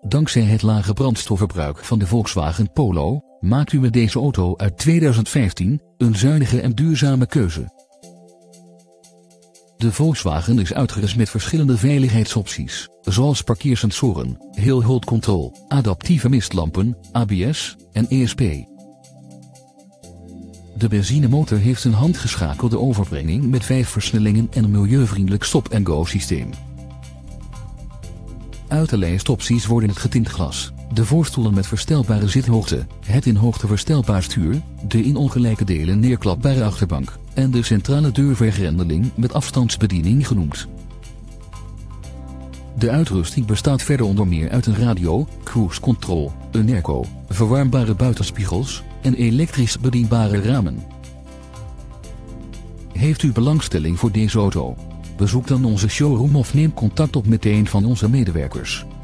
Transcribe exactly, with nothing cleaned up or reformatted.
Dankzij het lage brandstofverbruik van de Volkswagen Polo, maakt u met deze auto uit tweeduizend vijftien een zuinige en duurzame keuze. De Volkswagen is uitgerust met verschillende veiligheidsopties, zoals parkeersensoren, hill hold control, adaptieve mistlampen, A B S en E S P. De benzinemotor heeft een handgeschakelde overbrenging met vijf versnellingen en een milieuvriendelijk stop-and-go systeem. Uit de lijst opties worden het getint glas, de voorstoelen met verstelbare zithoogte, het in hoogte verstelbaar stuur, de in ongelijke delen neerklapbare achterbank en de centrale deurvergrendeling met afstandsbediening genoemd. De uitrusting bestaat verder onder meer uit een radio, cruise control, een airco, verwarmbare buitenspiegels en elektrisch bedienbare ramen. Heeft u belangstelling voor deze auto? Bezoek dan onze showroom of neem contact op met een van onze medewerkers.